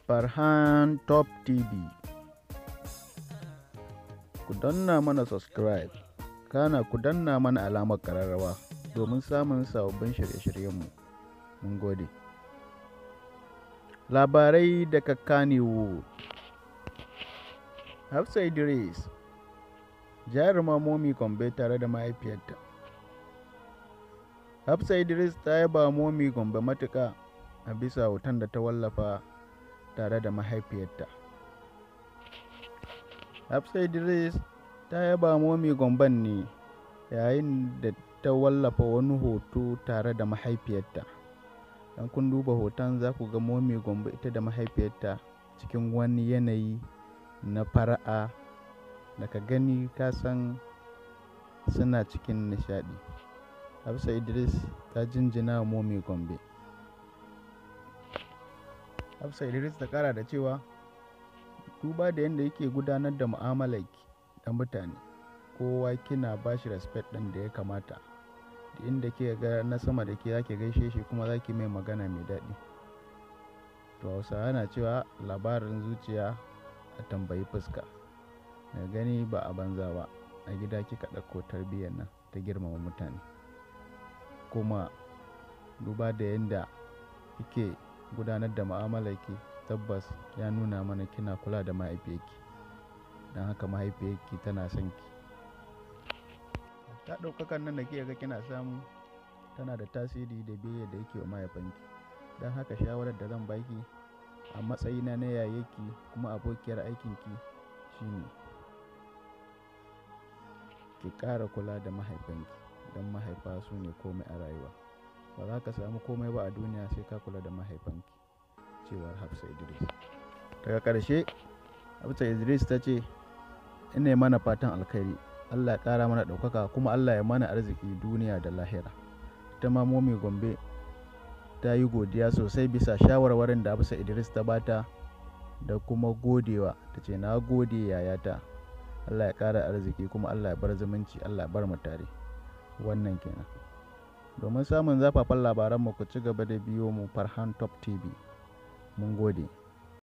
Farhan Top TV. Ku danna mana subscribe, kana ku danna mana alamar ƙararrawa domin samun sababbin shirye-shiryenmu. Mun gode. Labarai daga Kannywood. Hafsa Idris, jaruma momee Gombe tare da mahaifiyarta. Hafsa Idris ta yaba momee Gombe matuƙa a bisa hoton da ta wallafa tare da mahaifiyarta. Hafsa Idris ta yaba momee Gombe ne yayin da ta wallafa wani hoto tare da mahaifiyarta. Dan kun duba hoton za ku ga momee Gombe ita da mahaifiyarta cikin wani yanayi na fara'a, da ka gani ka san suna cikin nishaɗi. Hafsa Idris ta jinjina wa momee Gombe. Hafsa Idris ta kara da cewa duba da yadda yake gudanar da mu'amalarki da mutane, kowa kina bashi respect ɗin da ya kamata. Da inda ke ga na sama da ke zaki gaishe shi kuma zaki mai magana mai daɗi. To Hausawa na cewa labarin zuciya a tambayi fuska. Na gani ba a banza ba, a gida kika ɗauko tarbiyyar nan ta girmama mutane. Kuma duba da yadda kike gudanar da mu'amalarki, tabbas ya nuna mana kina kula da mahaifiyarki, don haka mahaifiyarki tana son ki. Ta ɗaukakan nan da ke ga kina samu tana da tasiri da biyayya da yake wa mahaifanki. Don haka shawarar da zan baki a matsayina na yayarki kuma abokiyar aikinki shine ki ƙara kula da mahaifanki, don mahaifa su ne komai a rayuwa. Ba za ka samu komai ba a duniya sai ka kula da mahaifanki, cewar Hafsa Idris. Daga ƙarshe Hafsa Idris ta ce ina mana fatan alkhairi, Allah ya ƙara mana ɗaukaka kuma Allah ya mana arziki duniya da lahira. Ita ma momee Gombe ta yi godiya sosai bisa shawarwarin da Hafsa Idris ta bata da kuma godewa. Ta ce na gode yayata, Allah ya ƙara arziki kuma Allah ya bar zumunci, Allah ya bar mu tare. Wannan kenan. Domin samun zafafan labaranmu ku ci gaba da biyo mu Farhan Top TV. Mun gode.